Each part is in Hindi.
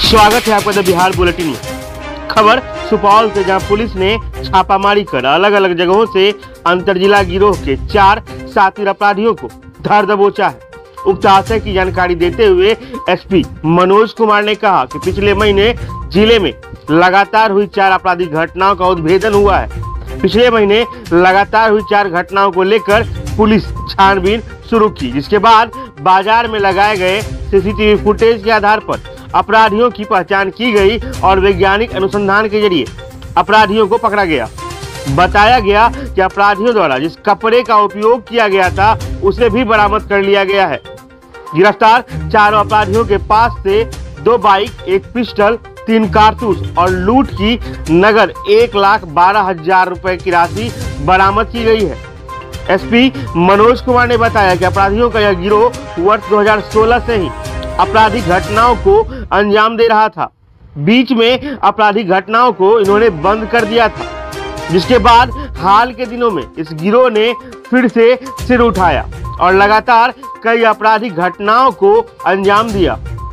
स्वागत है आपका द बिहार बुलेटिन में। खबर सुपौल से, जहां पुलिस ने छापामारी कर अलग अलग जगहों से अंतरजिला गिरोह के 4 शातिर अपराधियों को धर दबोचा है। उक्त आशय की जानकारी देते हुए एसपी मनोज कुमार ने कहा कि पिछले महीने जिले में लगातार हुई 4 आपराधिक घटनाओं का उद्भेदन हुआ है। पिछले महीने लगातार हुई 4 घटनाओं को लेकर पुलिस छानबीन शुरू की, जिसके बाद बाजार में लगाए गए सीसीटीवी फुटेज के आधार पर अपराधियों की पहचान की गई और वैज्ञानिक अनुसंधान के जरिए अपराधियों को पकड़ा गया। बताया गया कि अपराधियों द्वारा जिस कपड़े का उपयोग किया गया था उसे भी बरामद कर लिया गया है। गिरफ्तार 4 अपराधियों के पास से 2 बाइक, 1 पिस्टल, 3 कारतूस और लूट की नगद 1,12,000 रुपए की राशि बरामद की गई है। एसपी मनोज कुमार ने बताया कि अपराधियों का यह गिरोह वर्ष 2016 से ही आपराधिक घटनाओं को अंजाम दे रहा था। बीच में आपराधिक घटनाओं को इन्होंने बंद कर दिया था, जिसके बाद हाल के दिनों में इस गिरोह ने फिर से सिर उठाया और लगातार कई आपराधिक घटनाओं को अंजाम दिया।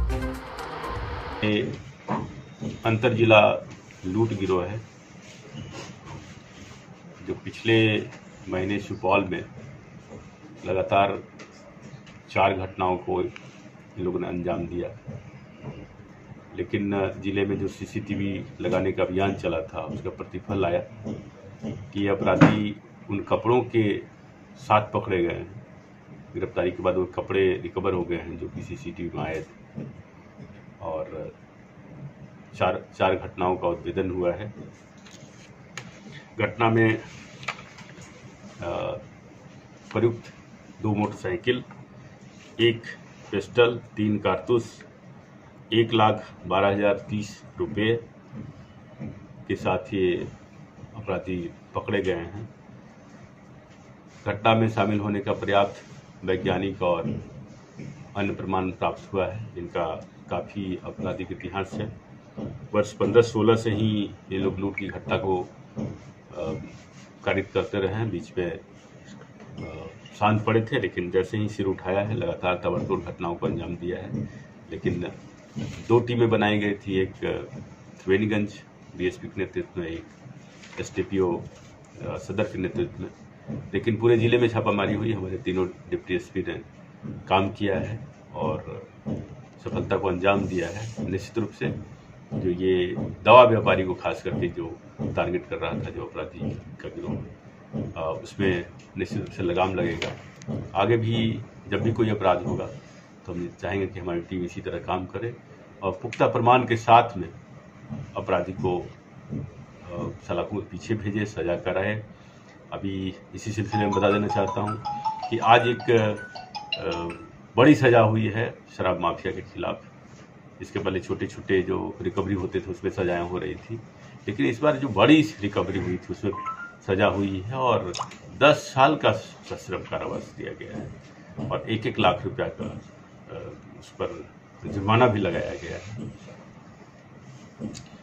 अंतर जिला लूट गिरोह है जो पिछले महीने सुपौल में लगातार 4 घटनाओं को इन लोगों ने अंजाम दिया। लेकिन जिले में जो सीसीटीवी लगाने का अभियान चला था उसका प्रतिफल आया कि अपराधी उन कपड़ों के साथ पकड़े गए हैं। गिरफ्तारी के बाद वो कपड़े रिकवर हो गए हैं जो कि सीसीटीवी में आए थे और 4 घटनाओं का उद्भेदन हुआ है। घटना में प्रयुक्त 2 मोटरसाइकिल, 1 पिस्टल, 3 कारतूस, 1,12,030 रुपये के साथ ये अपराधी पकड़े गए हैं। घटना में शामिल होने का पर्याप्त वैज्ञानिक और अन्य प्रमाण प्राप्त हुआ है। इनका काफ़ी आपराधिक इतिहास है। वर्ष 15-16 से ही ये लोग लूट की घटना को कारित करते रहे हैं। बीच में शांत पड़े थे, लेकिन जैसे ही सिर उठाया है लगातार ताबड़तोड़ घटनाओं को अंजाम दिया है। लेकिन 2 टीमें बनाई गई थी, एक त्रिवेणीगंज डीएसपी के नेतृत्व में, एक एसडीपीओ सदर के नेतृत्व में। लेकिन पूरे जिले में छापामारी हुई। हमारे तीनों डिप्टी एसपी ने काम किया है और सफलता को अंजाम दिया है। निश्चित रूप से जो ये दवा व्यापारी को खास करके जो टारगेट कर रहा था, जो अपराधी का गिरोह, उसमें निश्चित रूप से लगाम लगेगा। आगे भी जब भी कोई अपराध होगा तो हम चाहेंगे कि हमारी टीम इसी तरह काम करे और पुख्ता प्रमाण के साथ में अपराधी को सलाखों के पीछे भेजे, सजा कराए। अभी इसी सिलसिले में बता देना चाहता हूँ कि आज एक बड़ी सजा हुई है शराब माफिया के खिलाफ। इसके पहले छोटे छोटे जो रिकवरी होते थे उसमें सजाएं हो रही थी, लेकिन इस बार जो बड़ी रिकवरी हुई थी उसमें सजा हुई है और 10 साल का सश्रम कारावास दिया गया है और 1-1 लाख रुपया का उस पर जुर्माना भी लगाया गया है।